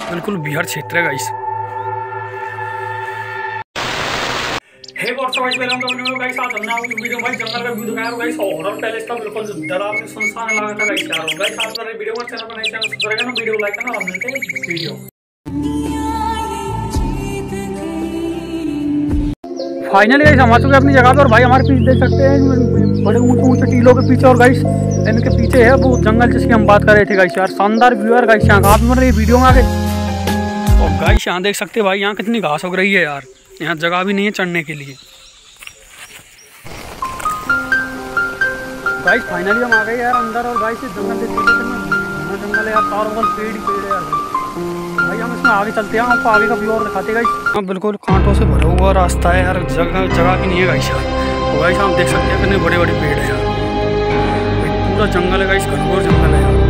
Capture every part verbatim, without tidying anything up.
बिल्कुल बिहार क्षेत्र है guys. Hey whatsapp guys, welcome to new guys. आज हमने आपको वीडियो भाई जंगल का व्यू दिखाया गाइस। हॉरर पैलेस का बिल्कुल डरावनी सुनसान इलाका था गाइस यार। गाइस आज मेरे वीडियो पर चैनल पर नए चैनल सब्सक्राइब करना, वीडियो लाइक करना और मिलते हैं वीडियो। फाइनली गाइस हम आ चुके हैं अपनी जगह पे और भाई हमारे पीछे देख सकते हैं बड़े ऊंचे ऊंचे टीलों के पीछे और गाइस इनके पीछे है वो जंगल जिसकी हम बात कर रहे थे गाइस यार। शानदार व्यू है गाइस यहाँ का, आप मेरे वीडियो में आगे। और गाइस यहाँ देख सकते हैं भाई यहाँ कितनी घास उग रही है यार। यहाँ जगह भी नहीं है चढ़ने के लिए। गाइस फाइनली हम आ गए यार अंदर और गाइस जंगल देख सकते हैं, जंगल है यार, चारों ओर पेड़ ही पेड़ है यार। भाई हम इसमें आगे चलते हैं, आपको आगे का व्यू और दिखाते गाइस। हाँ बिल्कुल कांटों से भरा हुआ रास्ता है यार, जगह जगह भी नहीं है गाइस यार। तो गाइस आप देख सकते हैं कितने बड़े बड़े पेड़ है यार, पूरा जंगल है गाइस, घनघोर जंगल है यार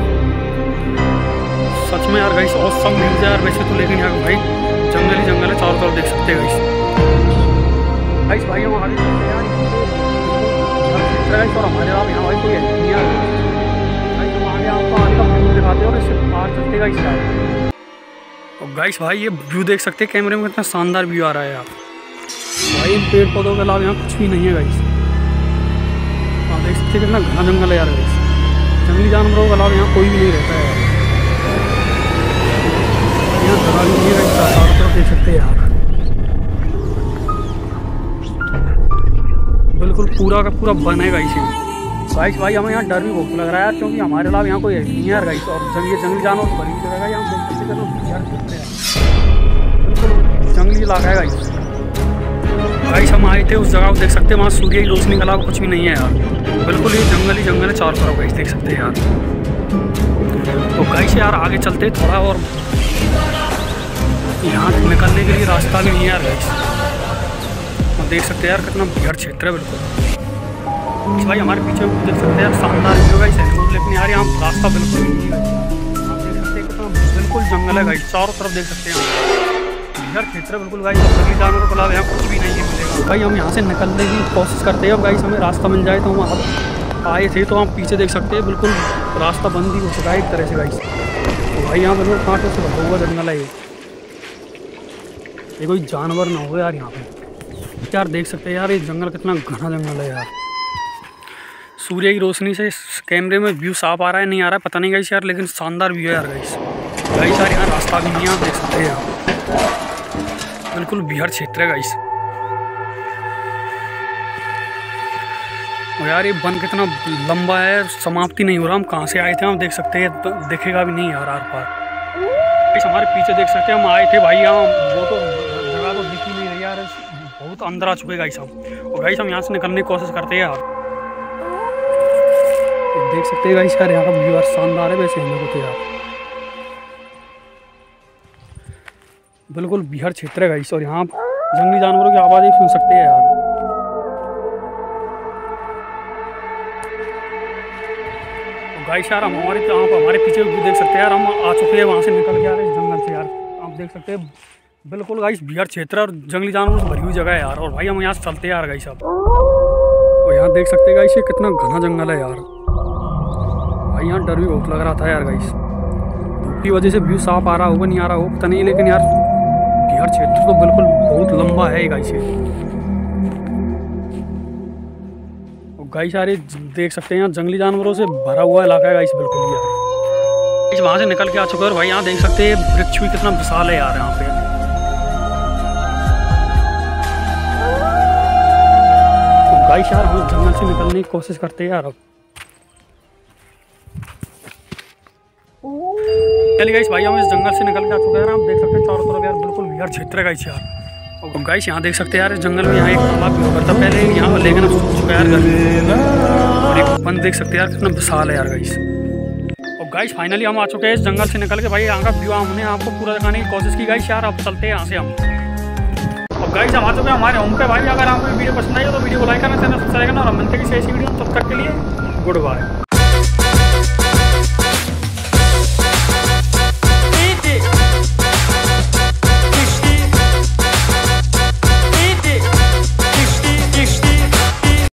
सच में यार गाइस। और सब मिल जाए यार वैसे तो, लेकिन यहाँ भाई जंगल ही जंगल है चारों तरफ, देख सकते हैं गाइस। गाइस भाई हम आगे चलते हैं यार और हमारे आप यहाँ भाई कोई नहीं है गाइस। हम आगे आपको आगे का व्यू दिखाते हैं और इससे बाहर चलते गाइस यार। और गाइस भाई ये व्यू देख सकते हैं कैमरे में कितना शानदार व्यू आ रहा है यार। भाई इन पेड़ पौधों के अलावा यहाँ कुछ भी नहीं है गाइस। आप देख सकते हैं कितना घना जंगल है यार गाइस। जंगली जानवरों के अलावा यहाँ कोई भी नहीं रहता है यार। यहाँ जगह भी नहीं है गाइस, चारों तरफ देख सकते हैं यार। बिल्कुल पूरा का पूरा बन है गाइस ये। गाइस भाई हमें यहाँ डर भी बहुत लग रहा है यार, क्योंकि हमारे अलावा यहाँ कोई नहीं है यार गाइस। और जंगली जंगली जानवर से भरी जगह है यहाँ, देख सकते हैं यार कितने हैं। बिल्कुल जंगली इलाका है गाइस। गाइस हम आए थे उस जगह को देख सकते हैं, वहाँ सूर्य की रोशनी के अलावा कुछ भी नहीं है यार। बिल्कुल ये जंगल ही जंगल है चारों तरफ गाइस, देख सकते हैं यार। तो गाइस यार आगे चलते थोड़ा, और यहाँ निकलने के लिए रास्ता भी नहीं है यार गाइस। और देख सकते हैं यार कितना बिहार क्षेत्र है बिल्कुल। भाई हमारे पीछे देख सकते हैं यार शानदार व्यू गाइस है, लेकिन यार यहाँ रास्ता बिल्कुल नहीं है। आप देख सकते हैं कितना बिल्कुल जंगल है गाइस, चारों तरफ देख सकते हैं बिहार क्षेत्र बिल्कुल गाइस। सभी जानवरों के अलावा यहाँ कुछ भी नहीं है मिलेगा। भाई हम यहाँ से निकलने की कोशिश करते हैं, अब गाइस हमें रास्ता मिल जाए तो हम आप आए थे तो आप पीछे देख सकते हैं बिल्कुल रास्ता बंद ही हो चुका है एक तरह से गाइस। तो भाई यहाँ बिल्कुल कांटों से भरा हुआ जंगल है ये, ये कोई जानवर ना हो यार यहाँ पे यार। देख सकते हैं यार ये जंगल कितना घना जंगल है यार। सूर्य की रोशनी से कैमरे में व्यू साफ आ रहा है नहीं आ रहा है पता नहीं गाइस यार, लेकिन शानदार व्यू है यार गाइस। गाइस यार यहाँ रास्ता भी नहीं है, आप देख सकते हैं यार। बिल्कुल बिहार क्षेत्र है गाइस। और यार ये वन कितना लंबा है, समाप्ति नहीं हो रहा। हम कहाँ से आए थे आप देख सकते हैं, दिखेगा भी नहीं यार आर पार। इस हमारे पीछे देख सकते हैं हम आए थे भाई यहाँ, वो तो जगह तो दिख ही नहीं रही यार, बहुत अंदर आ चुके गाइस हम। और गाइस हम यहाँ से निकलने की कोशिश करते हैं यार। देख सकते हैं गाइस यार यहाँ का व्यू यार शानदार है वैसे हम लोग तो यार। बिल्कुल बिहार क्षेत्र है गाइस, और यहाँ जंगली जानवरों की आवाज़ ही सुन सकते हैं यार। गाइस यार हम हमारे यहाँ पर हमारे पीछे भी देख सकते हैं यार, हम आ चुके हैं वहाँ से निकल के आ रहे हैं जंगल से यार। आप देख सकते हैं बिल्कुल गाइस बिहार क्षेत्र और जंगली जानवरों से भरी हुई जगह है यार। और भाई हम यहाँ से चलते हैं यार गाइस अब। और यहाँ देख सकते हैं गाइस ये कितना घना जंगल है यार। भाई यहाँ डर भी बहुत लग रहा था यार गाइस, धूप की वजह से व्यू साफ आ रहा होगा नहीं आ रहा हो पता नहीं, लेकिन यार बिहार क्षेत्र तो बिल्कुल बहुत लंबा है गाइस ये। और गाइस यार ये देख सकते हैं यहाँ जंगली जानवरों से भरा हुआ इलाका है गाइस बिल्कुल यार। वहाँ से निकल के आ चुके हैं और भाई यहाँ देख सकते हैं वृक्ष भी कितना विशाल है यार यहाँ पे। तो गाइस यार हम जंगल से निकलने की कोशिश करते हैं यार अब। चलिए गाइस भाई हम इस जंगल से निकल के आ चुके हैं, आप देख सकते हैं चारों तरफ यार बिल्कुल बिहार क्षेत्र है गाइस यार। और गाइस यहाँ देख सकते हैं यार इस जंगल में यहाँ एक तालाब भी होगा था पहले यहाँ पर, लेकिन अब सूख चुका है यार। और एक वन देख सकते हैं यार कितना विशाल है यार गाइस। और गाइस फाइनली हम आ चुके हैं इस जंगल से निकल के। भाई यहाँ का व्यू हमने आपको पूरा दिखाने की कोशिश की गाइस यार। अब चलते हैं यहाँ से हम। और गाइस हम आ चुके हैं हमारे होम पे। भाई अगर आपको वीडियो पसंद आई हो तो वीडियो को लाइक करना, चैनल सब्सक्राइब करना और हम मिलते हैं किसी ऐसी वीडियो, तब तक के लिए गुड बाय।